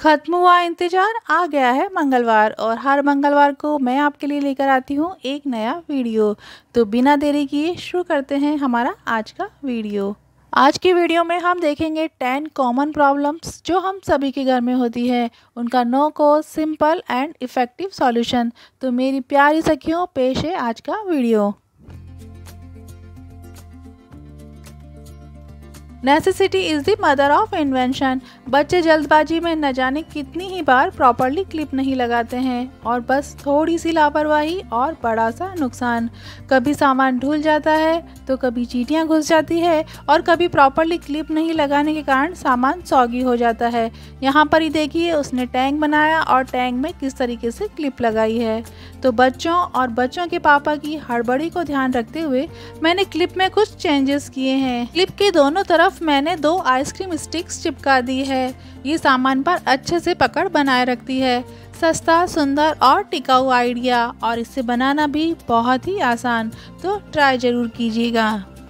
खत्म हुआ इंतजार, आ गया है मंगलवार और हर मंगलवार को मैं आपके लिए लेकर आती हूँ एक नया वीडियो। तो बिना देरी किए शुरू करते हैं हमारा आज का वीडियो। आज की वीडियो में हम देखेंगे 10 कॉमन प्रॉब्लम्स जो हम सभी के घर में होती है, उनका no cost simple and effective solution. तो मेरी प्यारी सखियों, पेश है आज का video. Necessity is the mother of invention. बच्चे जल्दबाजी में न जाने कितनी ही बार प्रॉपरली क्लिप नहीं लगाते हैं और बस थोड़ी सी लापरवाही और बड़ा सा नुकसान। कभी सामान ढुल जाता है तो कभी चींटियां घुस जाती है और कभी प्रॉपरली क्लिप नहीं लगाने के कारण सामान सॉगी हो जाता है। यहाँ पर ही देखिए, उसने टैंक बनाया और टैंक में किस तरीके से क्लिप लगाई है। तो बच्चों और बच्चों के पापा की हड़बड़ी को ध्यान रखते हुए मैंने क्लिप में कुछ चेंजेस किए हैं। क्लिप के दोनों तरफ मैंने 2 आइसक्रीम स्टिक्स चिपका दी है। ये सामान पर अच्छे से पकड़ बनाए रखती है। सस्ता, सुंदर और टिकाऊ आइडिया, और इसे बनाना भी बहुत ही आसान। तो ट्राई जरूर कीजिएगा।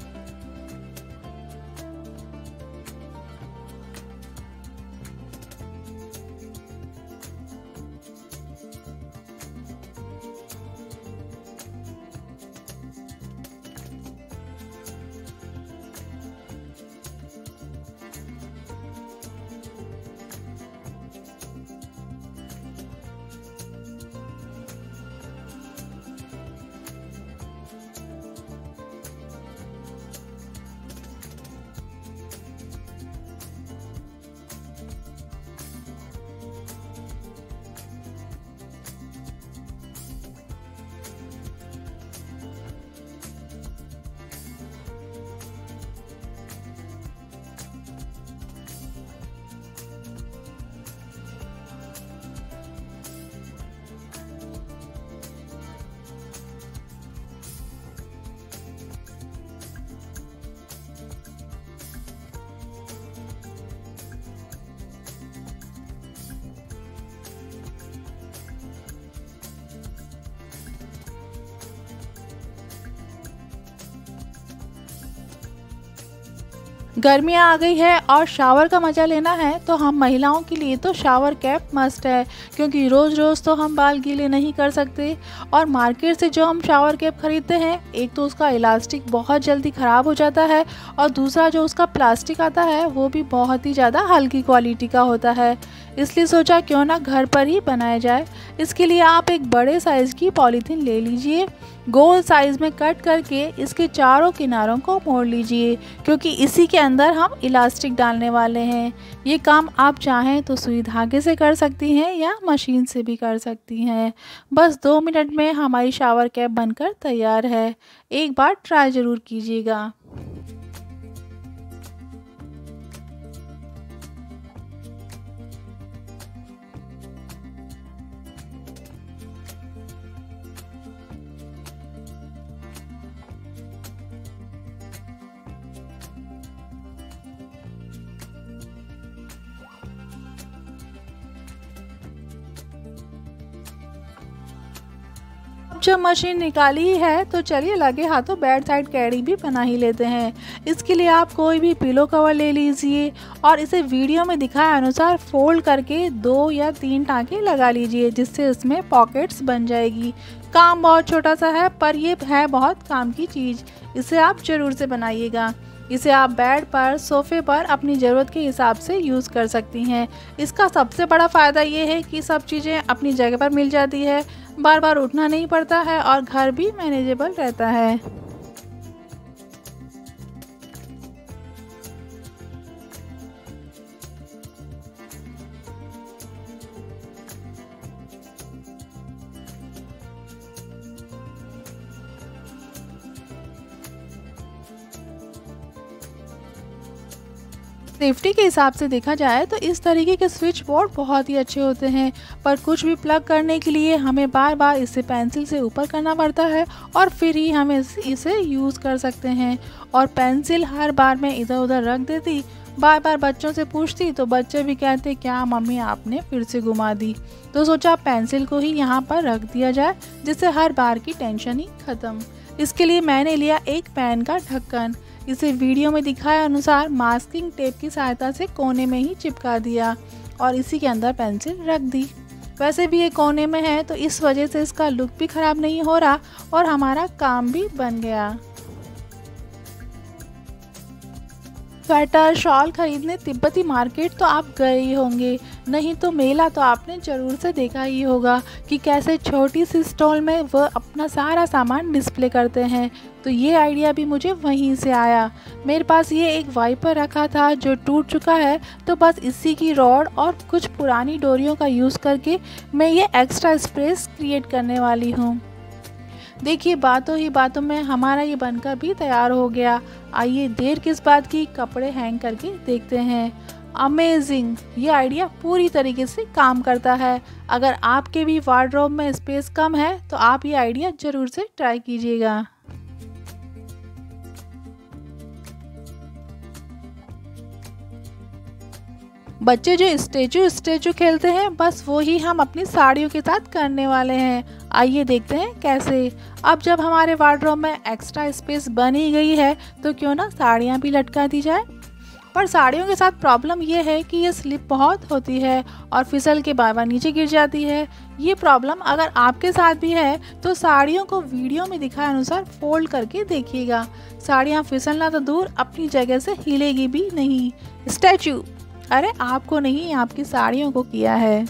गर्मियाँ आ गई है और शावर का मज़ा लेना है तो हम महिलाओं के लिए तो शावर कैप मस्ट है, क्योंकि रोज़ रोज़ तो हम बाल गीले नहीं कर सकते। और मार्केट से जो हम शावर कैप खरीदते हैं, एक तो उसका इलास्टिक बहुत जल्दी ख़राब हो जाता है और दूसरा जो उसका प्लास्टिक आता है वो भी बहुत ही ज़्यादा हल्की क्वालिटी का होता है। इसलिए सोचा क्यों ना घर पर ही बनाया जाए। इसके लिए आप एक बड़े साइज़ की पॉलीथीन ले लीजिए, गोल साइज़ में कट करके इसके चारों किनारों को मोड़ लीजिए, क्योंकि इसी के अंदर हम इलास्टिक डालने वाले हैं। ये काम आप चाहें तो सुई धागे से कर सकती हैं या मशीन से भी कर सकती हैं। बस 2 मिनट में हमारी शावर कैप बनकर तैयार है। एक बार ट्राई ज़रूर कीजिएगा। जब मशीन निकाली ही है तो चलिए लगे हाथों बैक साइड कैडी भी बना ही लेते हैं। इसके लिए आप कोई भी पिलो कवर ले लीजिए और इसे वीडियो में दिखाए अनुसार फोल्ड करके 2 या 3 टाँके लगा लीजिए, जिससे इसमें पॉकेट्स बन जाएगी। काम बहुत छोटा सा है पर ये है बहुत काम की चीज़। इसे आप ज़रूर से बनाइएगा। इसे आप बेड पर, सोफ़े पर अपनी ज़रूरत के हिसाब से यूज़ कर सकती हैं। इसका सबसे बड़ा फ़ायदा ये है कि सब चीज़ें अपनी जगह पर मिल जाती है, बार बार उठना नहीं पड़ता है और घर भी मैनेजेबल रहता है। सेफ्टी के हिसाब से देखा जाए तो इस तरीके के स्विच बोर्ड बहुत ही अच्छे होते हैं, पर कुछ भी प्लग करने के लिए हमें बार बार इसे पेंसिल से ऊपर करना पड़ता है और फिर ही हम इसे यूज़ कर सकते हैं। और पेंसिल हर बार मैं इधर उधर रख देती, बार बार बच्चों से पूछती तो बच्चे भी कहते क्या मम्मी आपने फिर से घुमा दी। तो सोचा पेंसिल को ही यहाँ पर रख दिया जाए, जिससे हर बार की टेंशन ही ख़त्म। इसके लिए मैंने लिया एक पेन का ढक्कन। इसे वीडियो में दिखाए अनुसार मास्किंग टेप की सहायता से कोने में ही चिपका दिया। और इसी के अंदर पेंसिल रख दी। वैसे भी ये कोने में है तो इस वजह से इसका लुक भी ख़राब नहीं हो रहा और हमारा काम भी बन गया। स्वेटर शॉल खरीदने तिब्बती मार्केट तो आप गए ही होंगे, नहीं तो मेला तो आपने ज़रूर से देखा ही होगा कि कैसे छोटी सी स्टॉल में वह अपना सारा सामान डिस्प्ले करते हैं। तो ये आइडिया भी मुझे वहीं से आया। मेरे पास ये एक वाइपर रखा था जो टूट चुका है, तो बस इसी की रॉड और कुछ पुरानी डोरियों का यूज़ करके मैं ये एक्स्ट्रा स्पेस क्रिएट करने वाली हूँ। देखिए बातों ही बातों में हमारा ये बनकर भी तैयार हो गया। आइए देर किस बात की, कपड़े हैंग करके देखते हैं। अमेजिंग, ये आइडिया पूरी तरीके से काम करता है। अगर आपके भी वार्डरोब में स्पेस कम है तो आप ये आइडिया ज़रूर से ट्राई कीजिएगा। बच्चे जो स्टेचू खेलते हैं बस वो ही हम अपनी साड़ियों के साथ करने वाले हैं। आइए देखते हैं कैसे। अब जब हमारे वार्डरोब में एक्स्ट्रा स्पेस बनी गई है तो क्यों ना साड़ियाँ भी लटका दी जाए। पर साड़ियों के साथ प्रॉब्लम ये है कि ये स्लिप बहुत होती है और फिसल के बार बार नीचे गिर जाती है। ये प्रॉब्लम अगर आपके साथ भी है तो साड़ियों को वीडियो में दिखाए अनुसार फोल्ड करके देखिएगा। साड़ियाँ फिसलना तो दूर अपनी जगह से हिलेगी भी नहीं। स्टैचू, अरे आपको नहीं, आपकी साड़ियों को किया है।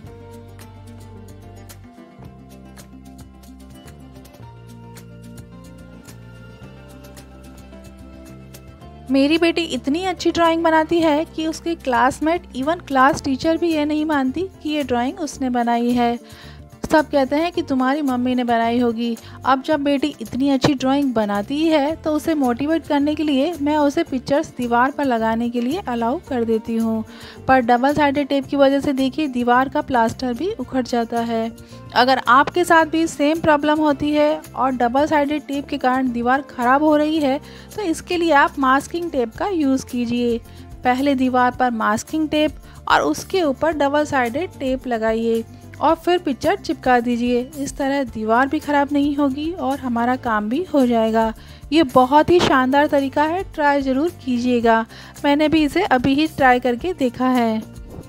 मेरी बेटी इतनी अच्छी ड्राइंग बनाती है कि उसके क्लासमेट इवन क्लास टीचर भी ये नहीं मानती कि ये ड्राइंग उसने बनाई है। सब कहते हैं कि तुम्हारी मम्मी ने बनाई होगी। अब जब बेटी इतनी अच्छी ड्राइंग बनाती है तो उसे मोटिवेट करने के लिए मैं उसे पिक्चर्स दीवार पर लगाने के लिए अलाउ कर देती हूँ। पर डबल साइडेड टेप की वजह से देखिए दीवार का प्लास्टर भी उखड़ जाता है। अगर आपके साथ भी सेम प्रॉब्लम होती है और डबल साइडेड टेप के कारण दीवार ख़राब हो रही है तो इसके लिए आप मास्किंग टेप का यूज़ कीजिए। पहले दीवार पर मास्किंग टेप और उसके ऊपर डबल साइडेड टेप लगाइए और फिर पिक्चर चिपका दीजिए। इस तरह दीवार भी ख़राब नहीं होगी और हमारा काम भी हो जाएगा। ये बहुत ही शानदार तरीका है, ट्राई ज़रूर कीजिएगा। मैंने भी इसे अभी ही ट्राई करके देखा है।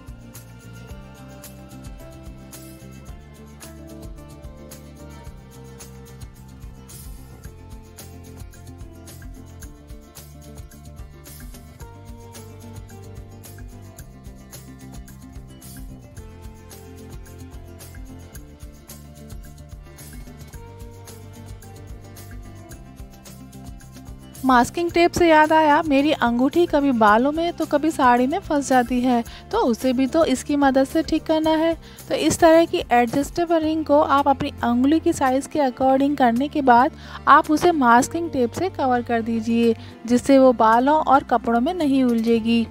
मास्किंग टेप से याद आया, मेरी अंगूठी कभी बालों में तो कभी साड़ी में फंस जाती है, तो उसे भी तो इसकी मदद से ठीक करना है। तो इस तरह की एडजस्टेबल रिंग को आप अपनी अंगुली की साइज़ के अकॉर्डिंग करने के बाद आप उसे मास्किंग टेप से कवर कर दीजिए, जिससे वो बालों और कपड़ों में नहीं उलझेगी।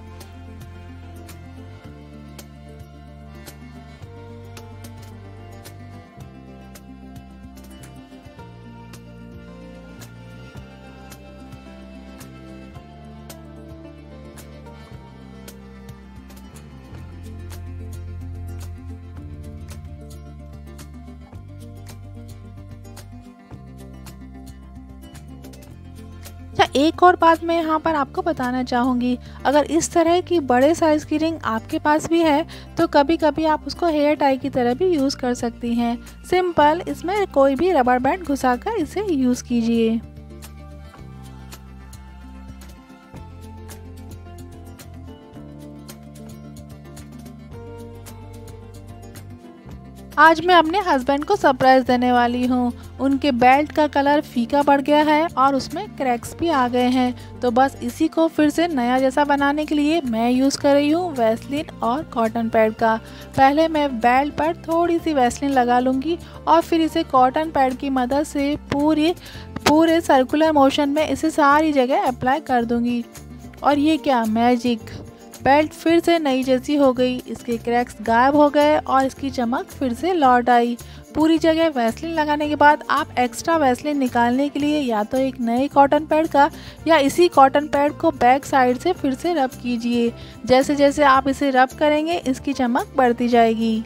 अच्छा, एक और बात मैं यहाँ पर आपको बताना चाहूँगी। अगर इस तरह की बड़े साइज़ की रिंग आपके पास भी है तो कभी कभी आप उसको हेयर टाई की तरह भी यूज़ कर सकती हैं। सिंपल, इसमें कोई भी रबर बैंड घुसाकर इसे यूज़ कीजिए। आज मैं अपने हस्बैंड को सरप्राइज़ देने वाली हूँ। उनके बेल्ट का कलर फीका पड़ गया है और उसमें क्रैक्स भी आ गए हैं। तो बस इसी को फिर से नया जैसा बनाने के लिए मैं यूज़ कर रही हूँ वैसलीन और कॉटन पैड का। पहले मैं बेल्ट पर थोड़ी सी वैसलीन लगा लूँगी और फिर इसे कॉटन पैड की मदद से पूरे सर्कुलर मोशन में इसे सारी जगह अप्लाई कर दूँगी। और ये क्या मैजिक, बेल्ट फिर से नई जैसी हो गई। इसके क्रैक्स गायब हो गए और इसकी चमक फिर से लौट आई। पूरी जगह वैसलीन लगाने के बाद आप एक्स्ट्रा वैसलीन निकालने के लिए या तो एक नए कॉटन पैड का या इसी कॉटन पैड को बैक साइड से फिर से रब कीजिए। जैसे जैसे आप इसे रब करेंगे इसकी चमक बढ़ती जाएगी।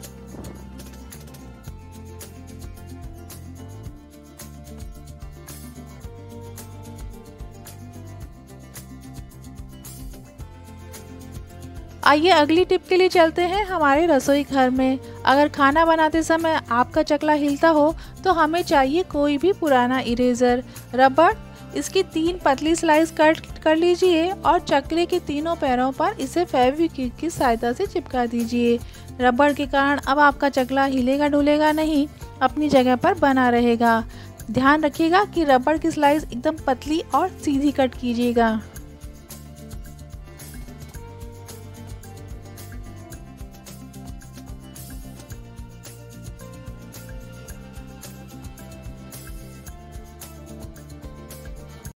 आइए अगली टिप के लिए चलते हैं हमारे रसोई घर में। अगर खाना बनाते समय आपका चकला हिलता हो तो हमें चाहिए कोई भी पुराना इरेज़र, रबड़। इसकी 3 पतली स्लाइस कट कर लीजिए और चकले के तीनों पैरों पर इसे फेविक्विक की सहायता से चिपका दीजिए। रबड़ के कारण अब आपका चकला हिलेगा डुलेगा नहीं, अपनी जगह पर बना रहेगा। ध्यान रखिएगा कि रबड़ की स्लाइस एकदम पतली और सीधी कट कीजिएगा।